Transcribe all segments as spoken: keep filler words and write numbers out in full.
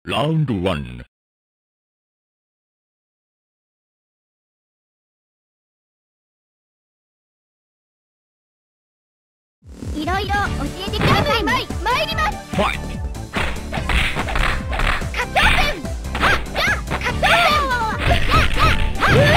Round one. いろいろ教えてください。まい参ります。 Fight. カットオープン。はっやカットオープン。ややは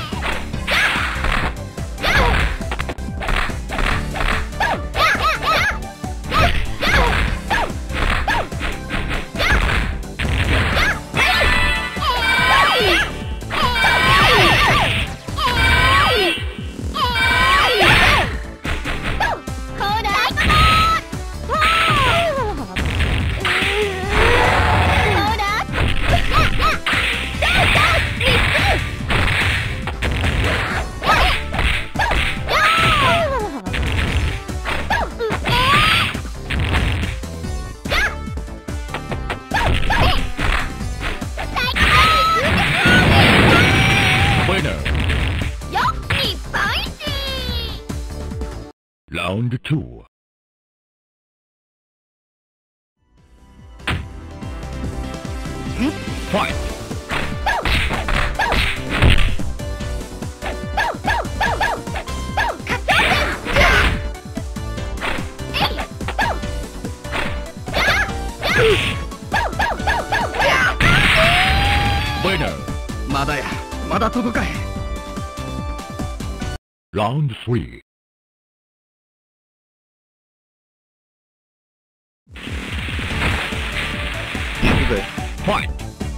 Round two. Fight. Winner. まだや、まだ届かへん。 Round three. Fight!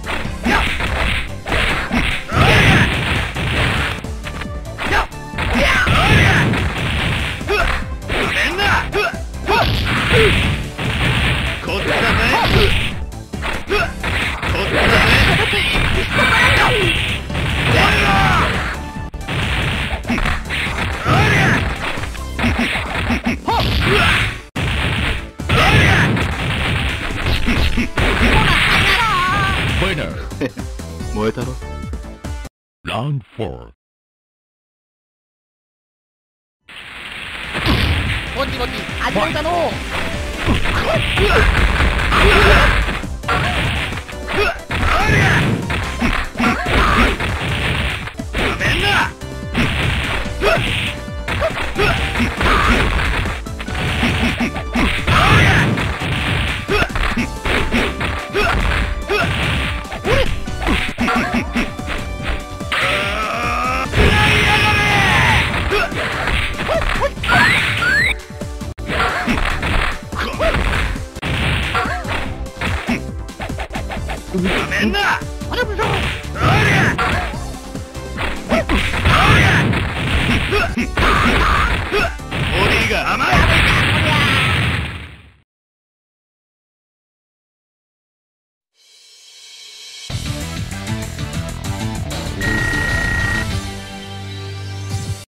Winner! 燃えたろ。 Round four. ぼちぼち始めたのう。 なめんな。